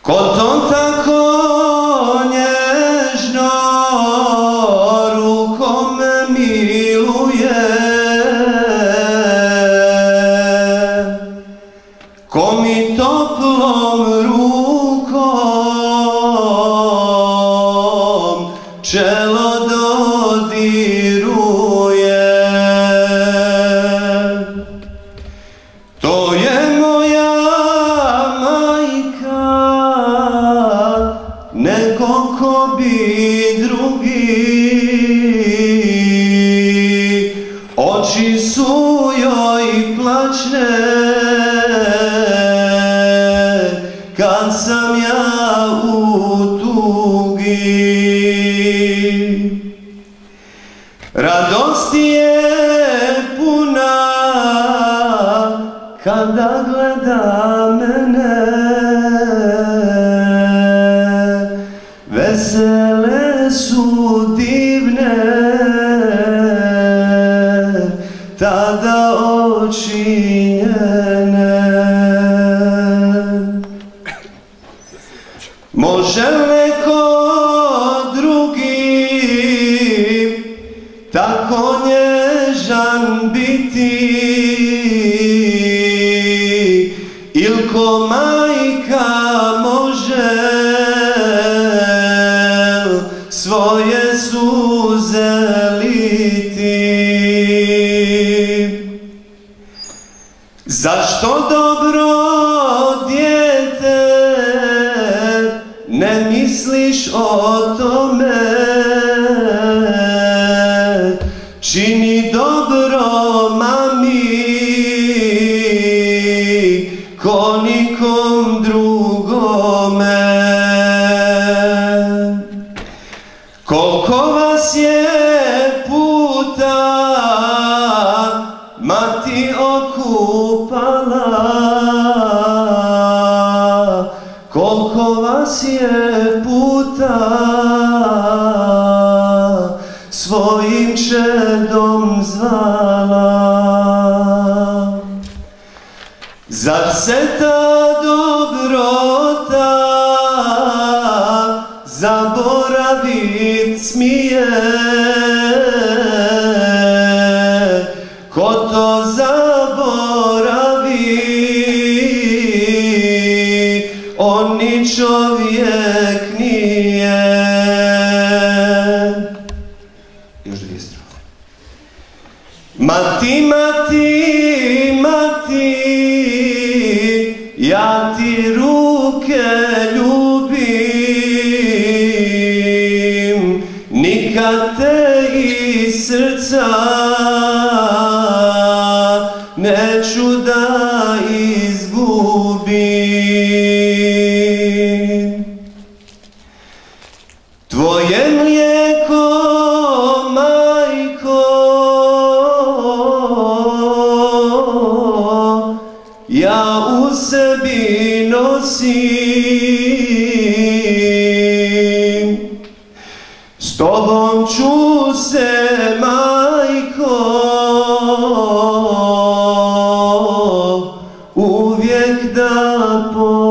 Ko to tako nježno rukom miluje, ko mi toplom rukom čelo dodiruje. To je moja majka, neko ko bi drugi, oči su joj plačne kad sam ja u tugi. Radosti je puna kada gleda mene, vesele su divne tada oči njene. Može neko drugi tako nježan biti, il ko majka može svoje suze liti? Zašto dobro dijete ne misliš o tome? Čini dobro mami ko nikom drugome. Koliko vas je puta mati okupala, koliko vas je puta svojim čedom zvala. Zar se ta dobrota zaboravit smije? Ko to zaboravi, on ni čovjek nije. Još dvije strofe. Mati, mati, mati, ja ti ruke ljubim, nikad te iz srca neću da izgubim. Tvoje mlijeko, majko, ja u sebi nosim, s tobom ću se, majko, uvijek da